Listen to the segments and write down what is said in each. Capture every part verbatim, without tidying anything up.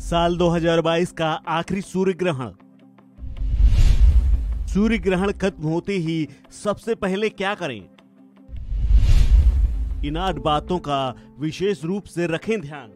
साल दो हज़ार बाईस का आखिरी सूर्य ग्रहण। सूर्य ग्रहण खत्म होते ही सबसे पहले क्या करें? इन आठ बातों का विशेष रूप से रखें ध्यान।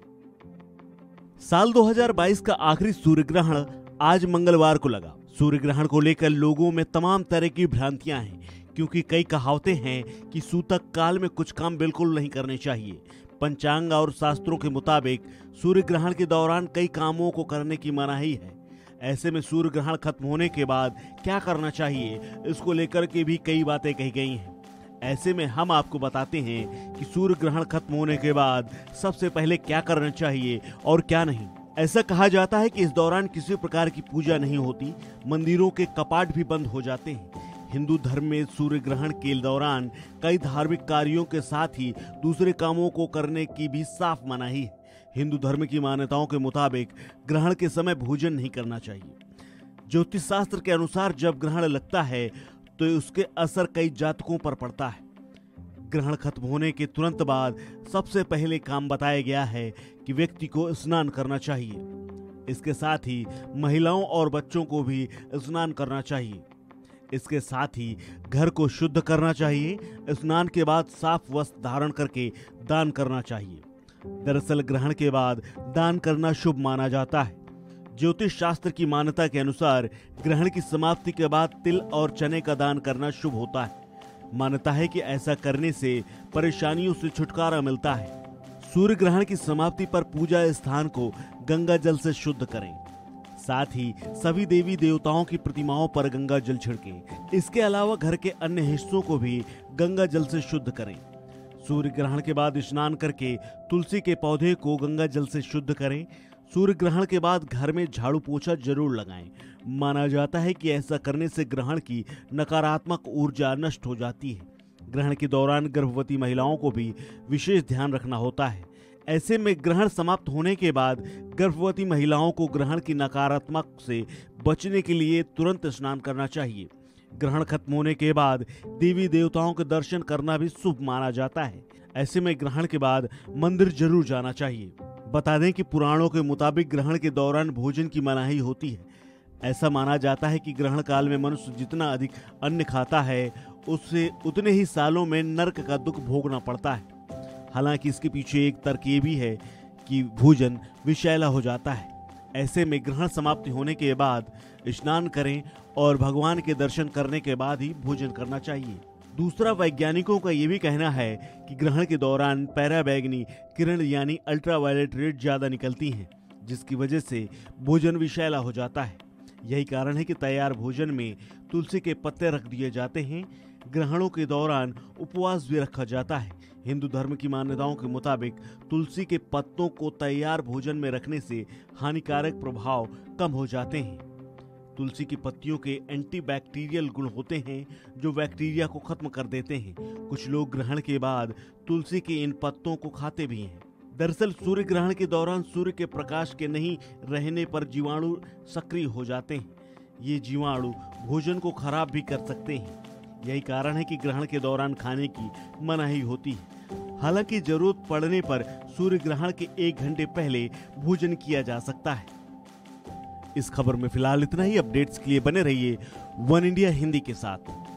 साल दो हज़ार बाईस का आखिरी सूर्य ग्रहण आज मंगलवार को लगा। सूर्य ग्रहण को लेकर लोगों में तमाम तरह की भ्रांतियां हैं, क्योंकि कई कहावतें हैं कि सूतक काल में कुछ काम बिल्कुल नहीं करने चाहिए। पंचांग और शास्त्रों के मुताबिक सूर्य ग्रहण के दौरान कई कामों को करने की मनाही है। ऐसे में सूर्य ग्रहण खत्म होने के बाद क्या करना चाहिए, इसको लेकर के भी कई बातें कही गई हैं। ऐसे में हम आपको बताते हैं कि सूर्य ग्रहण खत्म होने के बाद सबसे पहले क्या करना चाहिए और क्या नहीं। ऐसा कहा जाता है कि इस दौरान किसी प्रकार की पूजा नहीं होती, मंदिरों के कपाट भी बंद हो जाते हैं। हिंदू धर्म में सूर्य ग्रहण के दौरान कई धार्मिक कार्यों के साथ ही दूसरे कामों को करने की भी साफ मनाही है। हिंदू धर्म की मान्यताओं के मुताबिक ग्रहण के समय भोजन नहीं करना चाहिए। ज्योतिष शास्त्र के अनुसार जब ग्रहण लगता है तो उसके असर कई जातकों पर पड़ता है। ग्रहण खत्म होने के तुरंत बाद सबसे पहले काम बताया गया है कि व्यक्ति को स्नान करना चाहिए। इसके साथ ही महिलाओं और बच्चों को भी स्नान करना चाहिए। इसके साथ ही घर को शुद्ध करना चाहिए। स्नान के बाद साफ वस्त्र धारण करके दान करना चाहिए। दरअसल ग्रहण के बाद दान करना शुभ माना जाता है। ज्योतिष शास्त्र की मान्यता के अनुसार ग्रहण की समाप्ति के बाद तिल और चने का दान करना शुभ होता है। मान्यता है कि ऐसा करने से परेशानियों से छुटकारा मिलता है। सूर्य ग्रहण की समाप्ति पर पूजा स्थान को गंगा जल से शुद्ध करें। साथ ही सभी देवी देवताओं की प्रतिमाओं पर गंगा जल छिड़कें। इसके अलावा घर के अन्य हिस्सों को भी गंगा जल से शुद्ध करें। सूर्य ग्रहण के बाद स्नान करके तुलसी के पौधे को गंगा जल से शुद्ध करें। सूर्य ग्रहण के बाद घर में झाड़ू पोछा जरूर लगाएं। माना जाता है कि ऐसा करने से ग्रहण की नकारात्मक ऊर्जा नष्ट हो जाती है। ग्रहण के दौरान गर्भवती महिलाओं को भी विशेष ध्यान रखना होता है। ऐसे में ग्रहण समाप्त होने के बाद गर्भवती महिलाओं को ग्रहण की नकारात्मक से बचने के लिए तुरंत स्नान करना चाहिए। ग्रहण खत्म होने के बाद देवी देवताओं के दर्शन करना भी शुभ माना जाता है। ऐसे में ग्रहण के बाद मंदिर जरूर जाना चाहिए। बता दें कि पुराणों के मुताबिक ग्रहण के दौरान भोजन की मनाही होती है। ऐसा माना जाता है कि ग्रहण काल में मनुष्य जितना अधिक अन्न खाता है, उससे उतने ही सालों में नरक का दुख भोगना पड़ता है। हालांकि इसके पीछे एक तर्क ये भी है कि भोजन विषैला हो जाता है। ऐसे में ग्रहण समाप्ति होने के बाद स्नान करें और भगवान के दर्शन करने के बाद ही भोजन करना चाहिए। दूसरा, वैज्ञानिकों का ये भी कहना है कि ग्रहण के दौरान पैराबैंगनी किरण यानी अल्ट्रावायलेट रेड ज्यादा निकलती हैं, जिसकी वजह से भोजन विषैला हो जाता है। यही कारण है कि तैयार भोजन में तुलसी के पत्ते रख दिए जाते हैं। ग्रहणों के दौरान उपवास भी रखा जाता है। हिंदू धर्म की मान्यताओं के मुताबिक तुलसी के पत्तों को तैयार भोजन में रखने से हानिकारक प्रभाव कम हो जाते हैं। तुलसी की पत्तियों के एंटीबैक्टीरियल गुण होते हैं, जो बैक्टीरिया को खत्म कर देते हैं। कुछ लोग ग्रहण के बाद तुलसी के इन पत्तों को खाते भी हैं। दरअसल सूर्य ग्रहण के दौरान सूर्य के प्रकाश के नहीं रहने पर जीवाणु सक्रिय हो जाते हैं। ये जीवाणु भोजन को खराब भी कर सकते हैं। यही कारण है कि ग्रहण के दौरान खाने की मनाही होती है। हालांकि जरूरत पड़ने पर सूर्य ग्रहण के एक घंटे पहले भोजन किया जा सकता है। इस खबर में फिलहाल इतना ही। अपडेट्स के लिए बने रहिए वन इंडिया हिंदी के साथ।